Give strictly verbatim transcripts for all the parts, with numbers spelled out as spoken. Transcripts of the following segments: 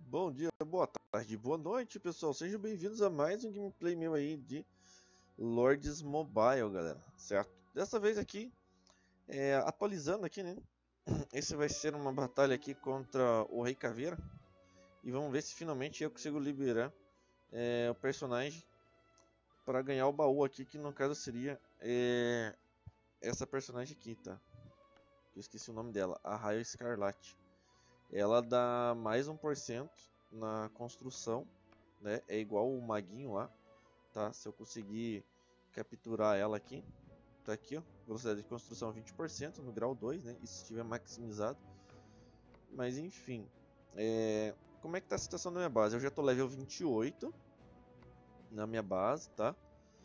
Bom dia, boa tarde, boa noite, pessoal. Sejam bem-vindos a mais um gameplay meu aí de Lords Mobile, galera. Certo? Dessa vez aqui, é, atualizando aqui, né? Esse vai ser uma batalha aqui contra o Rei Caveira. E vamos ver se finalmente eu consigo liberar é, o personagem para ganhar o baú aqui, que no caso seria é, essa personagem aqui, tá? Eu esqueci o nome dela, a Raio Escarlate. Ela dá mais um por cento na construção, né? É igual o maguinho lá, tá? Se eu conseguir capturar ela aqui, tá aqui, ó, velocidade de construção vinte por cento no grau dois, né? Isso se estiver maximizado. Mas enfim, é... como é que tá a situação da minha base? Eu já tô level vinte e oito na minha base, tá?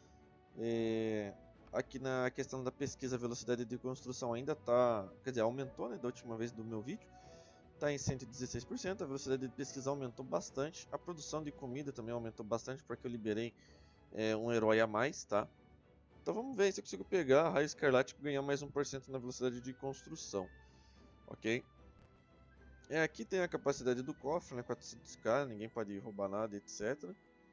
É... Aqui na questão da pesquisa, a velocidade de construção ainda tá, quer dizer, aumentou, né, da última vez do meu vídeo. Está em cento e dezesseis por cento, a velocidade de pesquisa aumentou bastante, a produção de comida também aumentou bastante porque eu liberei é, um herói a mais, tá? Então vamos ver se eu consigo pegar a Raio Escarlate e ganhar mais um por cento na velocidade de construção, ok? É, aqui tem a capacidade do cofre, né, quatrocentos K, ninguém pode roubar nada, etcétera.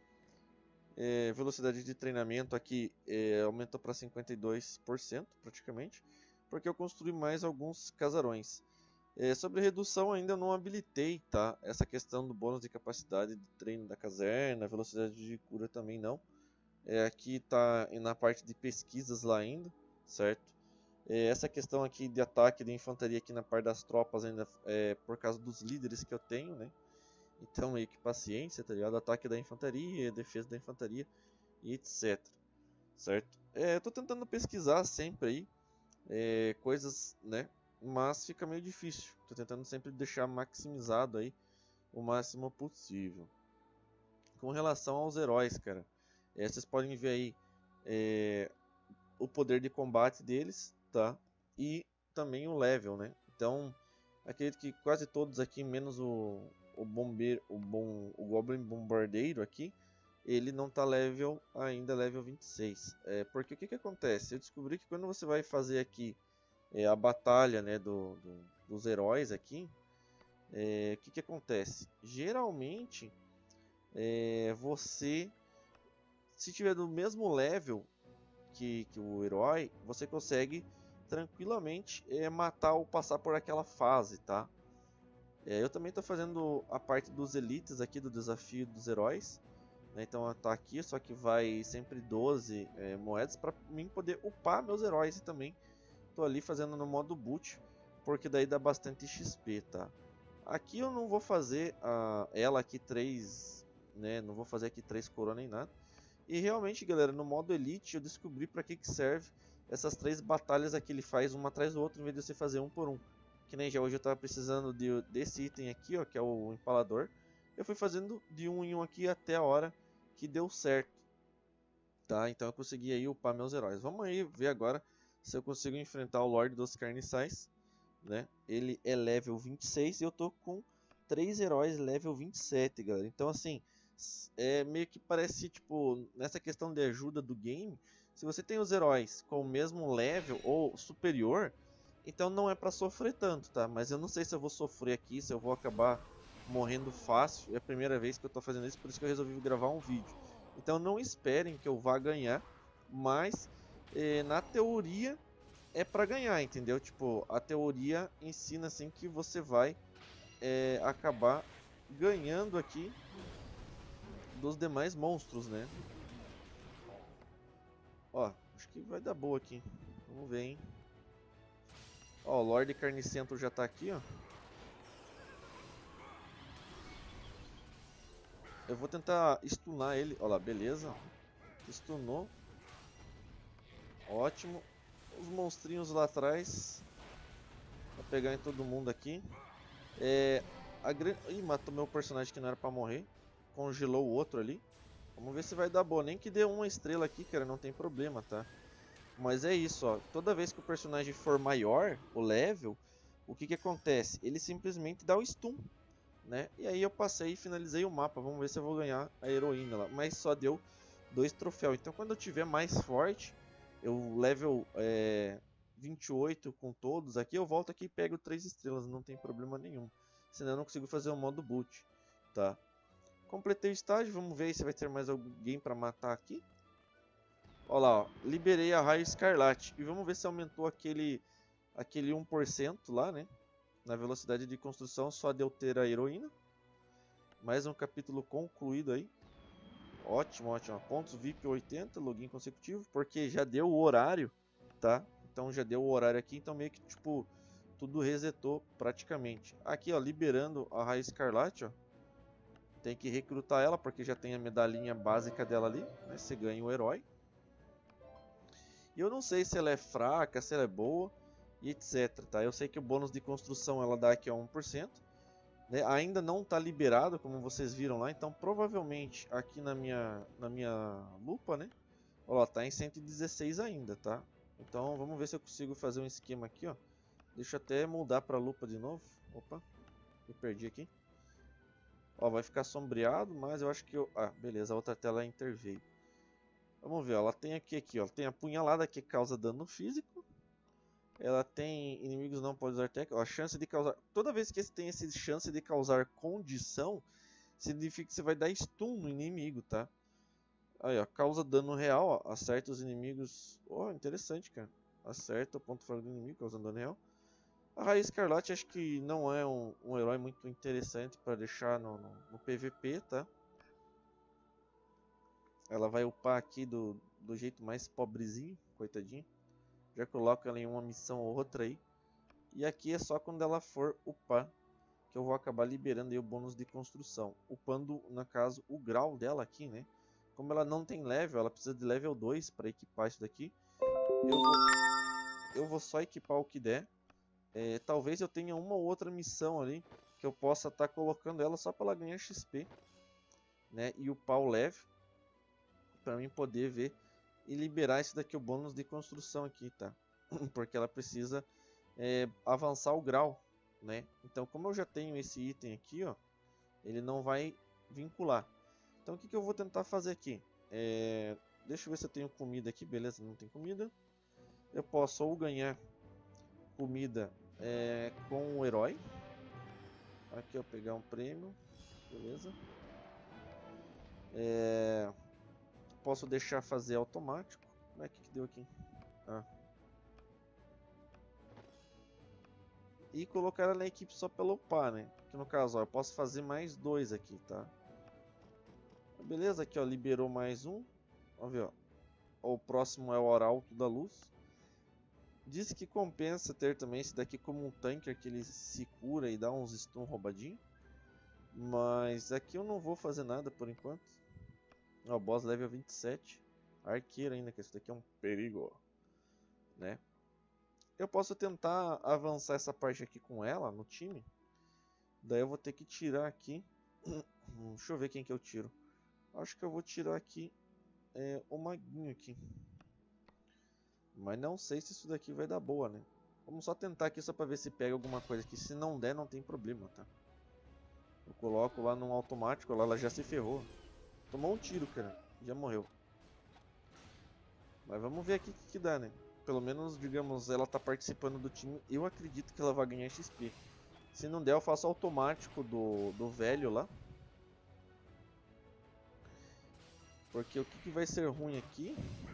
É, velocidade de treinamento aqui é, aumentou para cinquenta e dois por cento praticamente, porque eu construí mais alguns casarões. É, sobre redução ainda não habilitei, tá? Essa questão do bônus de capacidade de treino da caserna, velocidade de cura também não. É, aqui está na parte de pesquisas lá ainda, certo? É, essa questão aqui de ataque de infantaria aqui na parte das tropas ainda é por causa dos líderes que eu tenho, né? Então meio que paciência, tá ligado? Ataque da infantaria, defesa da infantaria e etc, certo? É, eu tô tentando pesquisar sempre aí é, coisas, né? Mas fica meio difícil. Tô tentando sempre deixar maximizado aí o máximo possível. Com relação aos heróis, cara, é, vocês podem ver aí é, o poder de combate deles, tá? E também o level, né? Então, acredito que quase todos aqui, menos o, o bombeiro, o, bom, o Goblin Bombardeiro aqui, ele não tá level ainda, level vinte e seis. É, porque o que que acontece? Eu descobri que quando você vai fazer aqui é, a batalha, né, do, do, dos heróis aqui, é, o que que acontece? Geralmente, é, você, se tiver do mesmo level que, que o herói, você consegue tranquilamente é, matar ou passar por aquela fase, tá? É, eu também estou fazendo a parte dos elites aqui do desafio dos heróis, né? Então tá aqui, só que vai sempre doze é, moedas para mim poder upar meus heróis e também tô ali fazendo no modo boot, porque daí dá bastante X P, tá? Aqui eu não vou fazer uh, ela aqui três, né? Não vou fazer aqui três coroas nem nada. E realmente, galera, no modo Elite eu descobri para que que serve essas três batalhas aqui. Ele faz uma atrás do outro, em vez de você fazer um por um. Que nem já hoje eu tava precisando de, desse item aqui, ó, que é o empalador. Eu fui fazendo de um em um aqui até a hora que deu certo, tá? Então eu consegui aí upar meus heróis. Vamos aí ver agora se eu consigo enfrentar o Lorde dos Carniçais, né? Ele é level vinte e seis e eu tô com três heróis level vinte e sete, galera. Então assim, é meio que parece, tipo, nessa questão de ajuda do game, se você tem os heróis com o mesmo level ou superior, então não é pra sofrer tanto, tá? Mas eu não sei se eu vou sofrer aqui, se eu vou acabar morrendo fácil. É a primeira vez que eu tô fazendo isso, por isso que eu resolvi gravar um vídeo. Então não esperem que eu vá ganhar, mas eh, na teoria é pra ganhar, entendeu? Tipo, a teoria ensina assim que você vai é, acabar ganhando aqui dos demais monstros, né? Ó, acho que vai dar boa aqui. Vamos ver, hein? Ó, o Lorde Carnicento já tá aqui, ó. Eu vou tentar stunar ele. Ó lá, beleza. Stunou. Ótimo. Os monstrinhos lá atrás. Vou pegar em todo mundo aqui. É... A grande... Ih, matou meu personagem que não era pra morrer. Congelou o outro ali. Vamos ver se vai dar boa. Nem que dê uma estrela aqui, cara, não tem problema, tá? Mas é isso, ó. Toda vez que o personagem for maior, o level, o que que acontece? Ele simplesmente dá o stun, né? E aí eu passei e finalizei o mapa. Vamos ver se eu vou ganhar a heroína lá. Mas só deu dois troféus. Então quando eu tiver mais forte, eu level é, vinte e oito com todos aqui, eu volto aqui e pego três estrelas, não tem problema nenhum. Senão eu não consigo fazer o modo boot. tá? Completei o estágio, vamos ver se vai ter mais alguém para matar aqui. Olha lá, ó, liberei a Raio Escarlate. E vamos ver se aumentou aquele, aquele um por cento lá, né? Na velocidade de construção, só de eu ter a heroína. Mais um capítulo concluído aí. Ótimo, ótimo. Pontos V I P oitenta, login consecutivo, porque já deu o horário, tá? Então já deu o horário aqui, então meio que tipo tudo resetou praticamente. Aqui, ó, liberando a Raio Escarlate, ó. Tem que recrutar ela porque já tem a medalhinha básica dela ali, né? Você ganha o herói. E eu não sei se ela é fraca, se ela é boa e etc, tá? Eu sei que o bônus de construção ela dá aqui a um por cento. Né? Ainda não está liberado, como vocês viram lá, então provavelmente aqui na minha, na minha lupa, né? Ó, tá em cento e dezesseis ainda, tá? Então vamos ver se eu consigo fazer um esquema aqui, ó. Deixa eu até mudar para a lupa de novo. Opa, me perdi aqui. Ó, vai ficar sombreado, mas eu acho que eu... Ah, beleza, a outra tela interveio. Vamos ver, ó, ela tem aqui, aqui, ó, tem a punhalada que causa dano físico. Ela tem inimigos não podem usar técnica, ó, a chance de causar... Toda vez que você tem essa chance de causar condição, significa que você vai dar stun no inimigo, tá? Aí, ó, causa dano real, ó, acerta os inimigos... Oh, interessante, cara. Acerta o ponto fraco do inimigo, causando dano real. A Raio Escarlate acho que não é um, um herói muito interessante para deixar no, no, no P V P, tá? Ela vai upar aqui do, do jeito mais pobrezinho, coitadinho. Já coloco ela em uma missão ou outra aí. E aqui é só quando ela for upar que eu vou acabar liberando aí o bônus de construção. Upando, no caso, o grau dela aqui, né? Como ela não tem level, ela precisa de level dois para equipar isso daqui. Eu vou, eu vou só equipar o que der. É, talvez eu tenha uma ou outra missão ali que eu possa estar tá colocando ela só para ela ganhar X P, né? E upar o level para mim poder ver e liberar esse daqui o bônus de construção aqui, tá? Porque ela precisa é, avançar o grau, né? Então, como eu já tenho esse item aqui, ó, ele não vai vincular. Então, o que, que eu vou tentar fazer aqui? É, deixa eu ver se eu tenho comida aqui, beleza? Não tem comida. Eu posso ou ganhar comida É, com o herói. Aqui eu pegar um prêmio, beleza. É, posso deixar fazer automático. Como é que, que deu aqui? Ah. E colocar ela na equipe só pelo upar, né? Que no caso, ó, eu posso fazer mais dois aqui, tá? Beleza, aqui ó, liberou mais um. Vamos ver, ó. O próximo é o Arauto da Luz. Diz que compensa ter também esse daqui como um tanker que ele se cura e dá uns stun roubadinho. Mas aqui eu não vou fazer nada por enquanto. Ó, boss level vinte e sete. Arqueiro ainda, que esse daqui é um perigo, né? Eu posso tentar avançar essa parte aqui com ela no time. Daí eu vou ter que tirar aqui. Deixa eu ver quem que eu tiro. Acho que eu vou tirar aqui é, o maguinho aqui. Mas não sei se isso daqui vai dar boa, né? Vamos só tentar aqui só pra ver se pega alguma coisa aqui. Se não der, não tem problema, tá? Eu coloco lá no automático, lá ela já se ferrou. Tomou um tiro, cara. Já morreu. Mas vamos ver aqui o que, que dá, né? Pelo menos, digamos, ela tá participando do time. Eu acredito que ela vai ganhar X P. Se não der, eu faço automático do, do velho lá. Porque o que, que vai ser ruim aqui...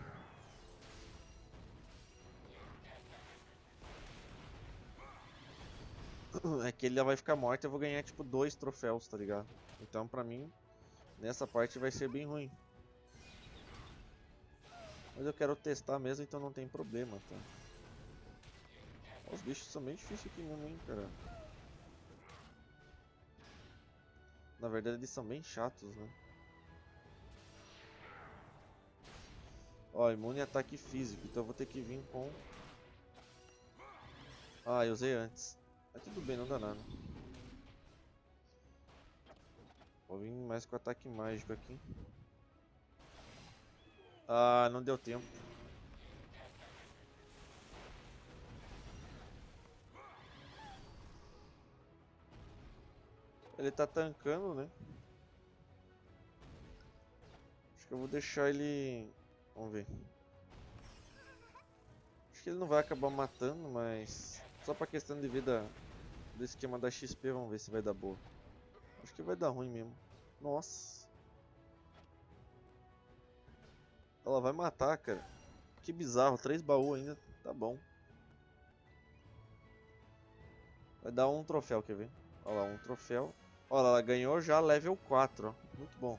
é que ele vai ficar morto e eu vou ganhar tipo dois troféus, tá ligado? Então pra mim, nessa parte vai ser bem ruim. Mas eu quero testar mesmo, então não tem problema, tá? Os bichos são bem difíceis aqui mesmo, hein, cara. Na verdade eles são bem chatos, né? Ó, imune a ataque físico, então eu vou ter que vir com... Ah, eu usei antes. Mas tudo bem, não dá nada. Vou vir mais com ataque mágico aqui. Ah, não deu tempo. Ele tá tancando, né? Acho que eu vou deixar ele... Vamos ver. Acho que ele não vai acabar matando, mas... Só pra questão de vida do esquema da X P, vamos ver se vai dar boa. Acho que vai dar ruim mesmo. Nossa. Ela vai matar, cara. Que bizarro. Três baús ainda. Tá bom. Vai dar um troféu, quer ver? Olha lá, um troféu. Olha, ela ganhou já level quatro, ó. Muito bom.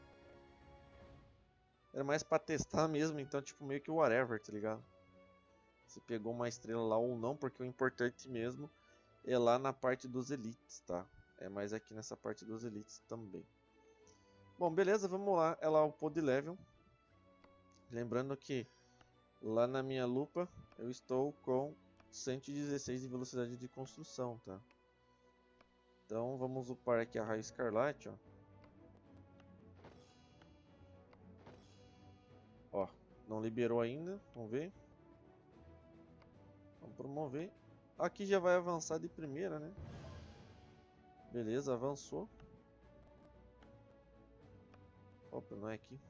Era mais pra testar mesmo, então tipo meio que whatever, tá ligado? Se pegou uma estrela lá ou não, porque o importante mesmo é lá na parte dos elites, tá? É mais aqui nessa parte dos elites também. Bom, beleza, vamos lá. Ela upou de level. Lembrando que lá na minha lupa eu estou com cento e dezesseis de velocidade de construção, tá? Então vamos upar aqui a raio escarlate, ó. Ó, não liberou ainda, vamos ver. Vamos promover. Aqui já vai avançar de primeira, né? Beleza, avançou. Opa, não é aqui.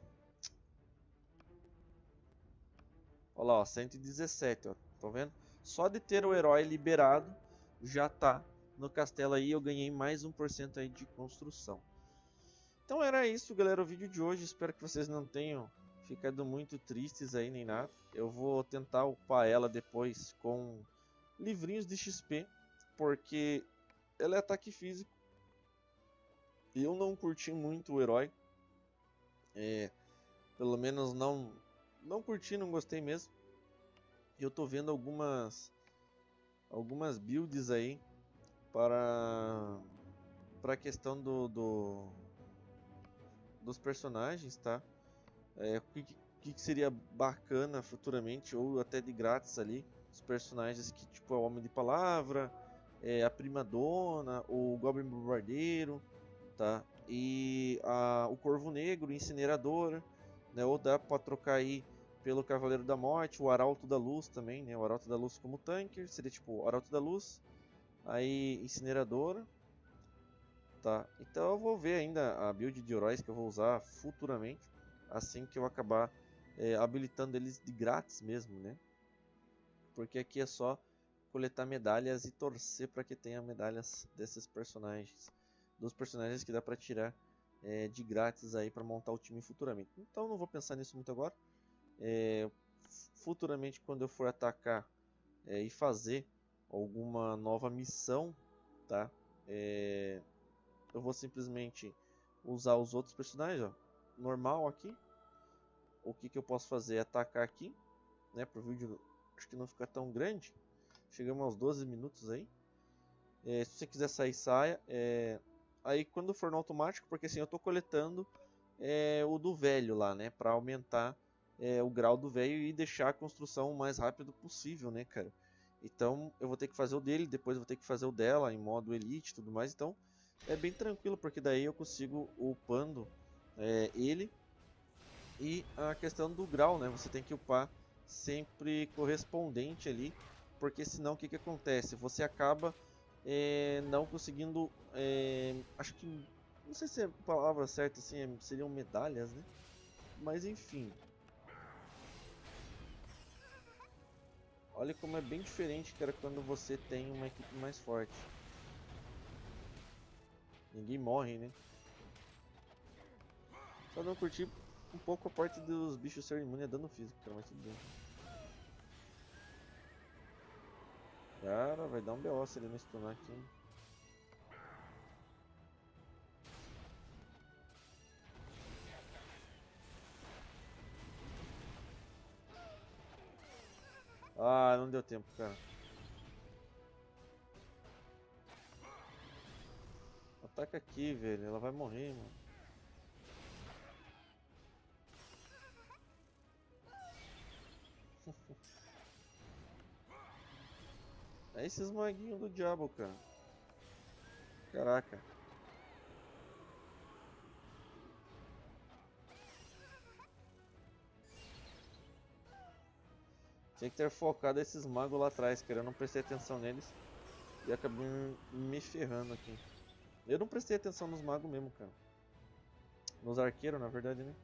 Olha lá, ó, cento e dezessete, ó. Tá vendo? Só de ter o herói liberado, já tá no castelo aí. Eu ganhei mais um por cento aí de construção. Então era isso, galera, o vídeo de hoje. Espero que vocês não tenham ficado muito tristes aí, nem nada. Eu vou tentar upar ela depois com livrinhos de X P, porque ela é ataque físico. Eu não curti muito o herói. É, pelo menos não, não curti, não gostei mesmo. Eu tô vendo algumas algumas builds aí para para a questão do, do dos personagens, tá? É, o que, que, que seria bacana futuramente ou até de grátis ali, os personagens que tipo é o Homem de Palavra, é, a Prima Dona, o Goblin Bombardeiro, tá? E a, o Corvo Negro, o Incinerador, né? Ou dá para trocar aí pelo Cavaleiro da Morte, o Arauto da Luz também, né? O Arauto da Luz como tanker, seria tipo o Arauto da Luz, aí Incineradora, tá? Então eu vou ver ainda a build de heróis que eu vou usar futuramente, assim que eu acabar é, habilitando eles de grátis mesmo, né? Porque aqui é só coletar medalhas e torcer para que tenha medalhas desses personagens, dos personagens que dá para tirar é, de grátis aí para montar o time futuramente. Então não vou pensar nisso muito agora. É, futuramente, quando eu for atacar é, e fazer alguma nova missão, tá? É, eu vou simplesmente usar os outros personagens, ó, normal aqui. O que, que eu posso fazer é atacar aqui, né? Para o vídeo acho que não ficar tão grande. Chegamos aos doze minutos aí. É, se você quiser sair, saia. É, aí quando for no automático, porque assim eu estou coletando é, o do velho lá, né? Para aumentar é, o grau do velho e deixar a construção o mais rápido possível, né, cara? Então eu vou ter que fazer o dele, depois eu vou ter que fazer o dela em modo elite e tudo mais. Então é bem tranquilo, porque daí eu consigo upando é, ele. E a questão do grau, né? Você tem que upar sempre correspondente ali, porque senão o que, que acontece? Você acaba é, não conseguindo, é, acho que, não sei se é a palavra certa assim, é, seriam medalhas, né? Mas enfim. Olha como é bem diferente, cara, quando você tem uma equipe mais forte. Ninguém morre, né? Só não curti um pouco a parte dos bichos serem imunes a dano físico, cara, mas tudo bem. Cara, vai dar um B O se ele não stunar aqui, hein? Ah, não deu tempo, cara. Ataca aqui, velho. Ela vai morrer, mano. É esses maguinhos do diabo, cara. Caraca. Tinha que ter focado esses magos lá atrás, cara. Eu não prestei atenção neles. E acabei me ferrando aqui. Eu não prestei atenção nos magos mesmo, cara. Nos arqueiros, na verdade, né?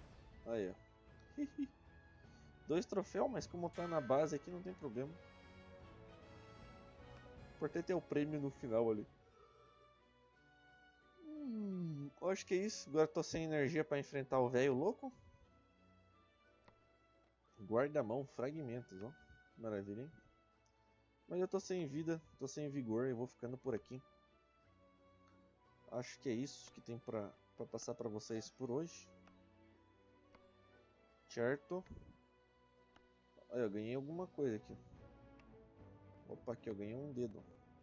Aí, ó. Dois troféus, mas como tá na base aqui não tem problema. importante é o prêmio no final ali. Hum, eu acho que é isso. Agora tô sem energia pra enfrentar o velho louco. Guarda-mão, fragmentos, ó. Maravilha, hein? Mas eu tô sem vida, tô sem vigor, eu vou ficando por aqui. Acho que é isso que tem pra, pra passar pra vocês por hoje. Certo? Olha, eu ganhei alguma coisa aqui. Opa, aqui eu ganhei um dedo.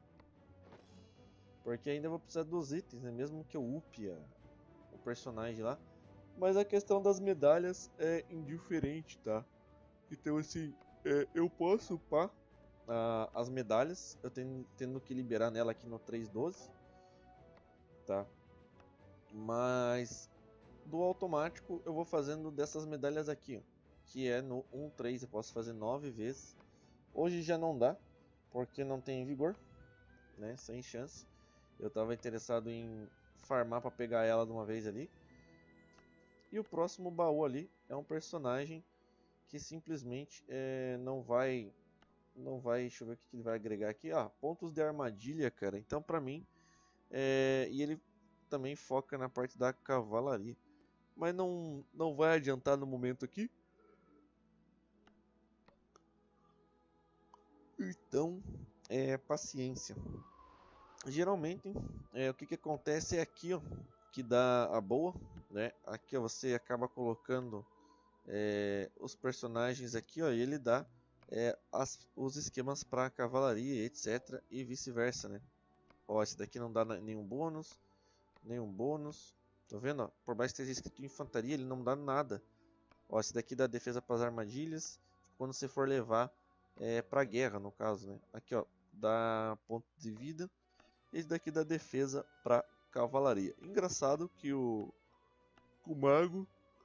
Porque ainda vou precisar dos itens, né? Mesmo que eu upe a, o personagem lá. Mas a questão das medalhas é indiferente, tá? Então assim, é, eu posso upar uh, as medalhas. Eu tenho, tendo que liberar nela aqui no três doze. Tá? Mas do automático eu vou fazendo dessas medalhas aqui, ó, que é no um três, eu posso fazer nove vezes. Hoje já não dá, porque não tem vigor, né? Sem chance. Eu estava interessado em farmar para pegar ela de uma vez ali. E o próximo baú ali é um personagem que simplesmente é, não vai, não vai, deixa eu ver o que ele vai agregar aqui. Ah, pontos de armadilha, cara. Então para mim, é, e ele também foca na parte da cavalaria. Mas não, não vai adiantar no momento aqui. Então, é paciência. Geralmente, é, o que, que acontece é aqui, ó, que dá a boa, né? Aqui, ó, você acaba colocando é, os personagens aqui, ó, e ele dá é, as, os esquemas para cavalaria, etc, e vice-versa, né? Ó, esse daqui não dá nenhum bônus, nenhum bônus. Tá vendo? Ó? Por mais que esteja escrito infantaria, ele não dá nada. Ó, esse daqui dá defesa para as armadilhas quando você for levar é, para guerra, no caso, né? Aqui, ó, dá ponto de vida. Esse daqui dá defesa para cavalaria. Engraçado que o, o mago,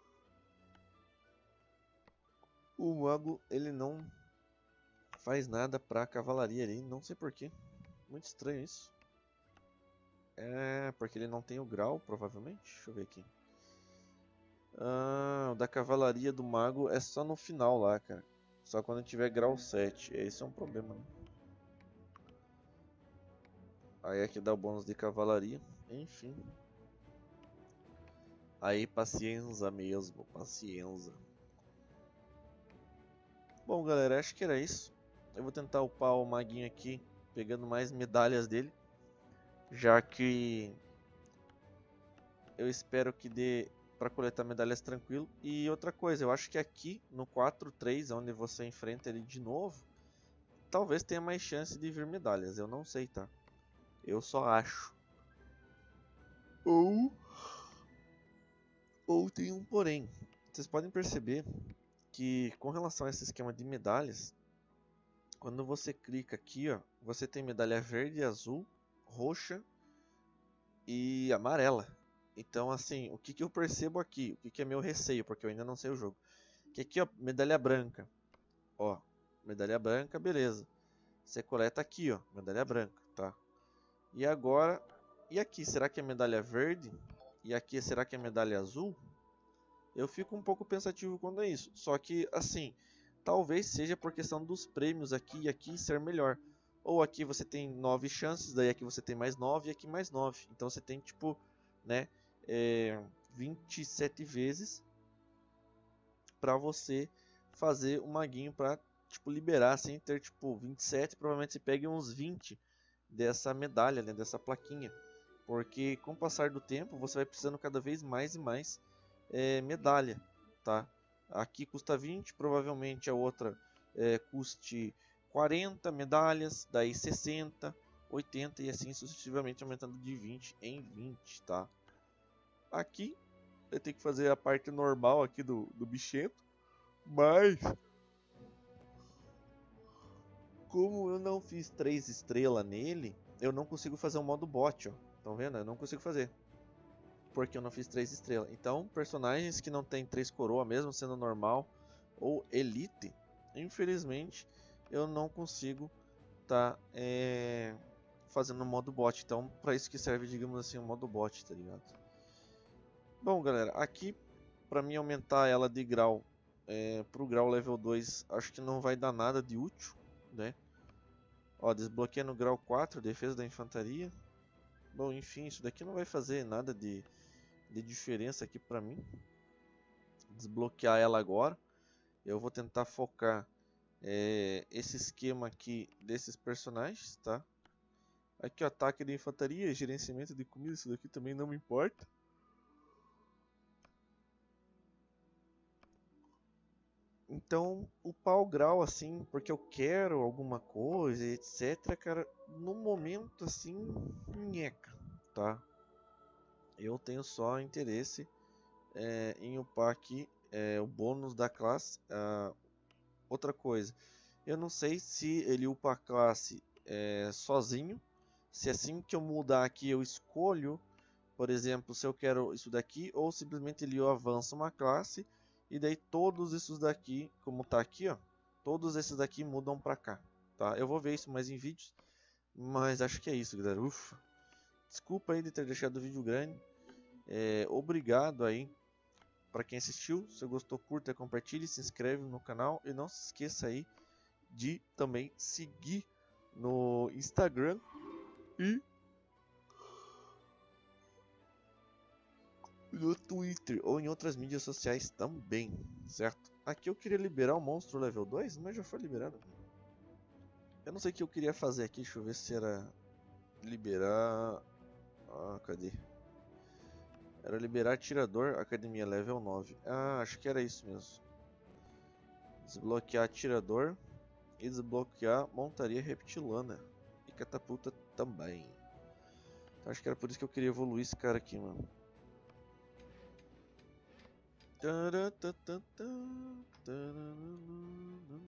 o mago, ele não faz nada para cavalaria ali, não sei porquê. Muito estranho isso. É porque ele não tem o grau, provavelmente. Deixa eu ver aqui. Ah, o da cavalaria do mago é só no final lá, cara. Só quando tiver grau sete. Esse é um problema, né? Aí aqui dá o bônus de cavalaria. Enfim. Aí paciência mesmo. Paciência. Bom, galera, acho que era isso. Eu vou tentar upar o maguinho aqui, pegando mais medalhas dele. Já que eu espero que dê para coletar medalhas tranquilo. E outra coisa, eu acho que aqui no quatro três, onde você enfrenta ele de novo, talvez tenha mais chance de vir medalhas. Eu não sei, tá? Eu só acho. Ou... Ou tem um porém. Vocês podem perceber que com relação a esse esquema de medalhas, quando você clica aqui, ó, você tem medalha verde, azul, roxa e amarela. Então, assim, o que, que eu percebo aqui? O que, que é meu receio? Porque eu ainda não sei o jogo. Que aqui, ó, medalha branca. Ó, medalha branca, beleza. Você coleta aqui, ó, medalha branca, tá? E agora, e aqui, será que é medalha verde? E aqui, será que é medalha azul? Eu fico um pouco pensativo quando é isso. Só que, assim, talvez seja por questão dos prêmios aqui e aqui ser melhor. Ou aqui você tem nove chances, daí aqui você tem mais nove e aqui mais nove. Então você tem, tipo, né, é, vinte e sete vezes para você fazer o maguinho para, tipo, liberar sem ter, tipo, vinte e sete. Provavelmente você pegue uns vinte dessa medalha, né, dessa plaquinha. Porque com o passar do tempo você vai precisando cada vez mais e mais é, medalha, tá? Aqui custa vinte, provavelmente a outra é, custe quarenta medalhas, daí sessenta, oitenta e assim sucessivamente aumentando de vinte em vinte, tá? Aqui eu tenho que fazer a parte normal aqui do, do bichento, mas como eu não fiz três estrelas nele, eu não consigo fazer o modo bot, ó. Estão vendo? Eu não consigo fazer. Porque eu não fiz três estrelas. Então, personagens que não tem três coroas, mesmo sendo normal ou elite, infelizmente, eu não consigo tá é, fazendo o modo bot. Então, para isso que serve, digamos assim, o modo bot, tá ligado? Bom, galera, aqui, para mim aumentar ela de grau é, pro grau level dois, acho que não vai dar nada de útil, né? Ó, desbloqueia no grau quatro, defesa da infantaria. Bom, enfim, isso daqui não vai fazer nada de, de diferença aqui pra mim. Desbloquear ela agora. Eu vou tentar focar é, esse esquema aqui desses personagens, tá? Aqui o ataque de infantaria, gerenciamento de comida, isso daqui também não me importa. Então, upar o grau assim, porque eu quero alguma coisa, etc, cara, no momento assim, nheca, tá? Eu tenho só interesse é, em upar aqui é, o bônus da classe. Ah, outra coisa, eu não sei se ele upa a classe é, sozinho, se assim que eu mudar aqui eu escolho, por exemplo, se eu quero isso daqui, ou simplesmente ele avança uma classe e daí todos esses daqui, como tá aqui, ó, todos esses daqui mudam pra cá, tá? Eu vou ver isso mais em vídeos, mas acho que é isso, galera. Ufa. Desculpa aí de ter deixado o vídeo grande. É, obrigado aí para quem assistiu. Se gostou, curta, compartilhe, se inscreve no canal e não se esqueça aí de também seguir no Instagram e no Twitter ou em outras mídias sociais também, certo? Aqui eu queria liberar o monstro level dois, mas já foi liberado. Eu não sei o que eu queria fazer aqui, deixa eu ver se era liberar... Ah, cadê? Era liberar atirador, academia level nove. Ah, acho que era isso mesmo. Desbloquear atirador e desbloquear montaria reptilana. E catapulta também. Então, acho que era por isso que eu queria evoluir esse cara aqui, mano.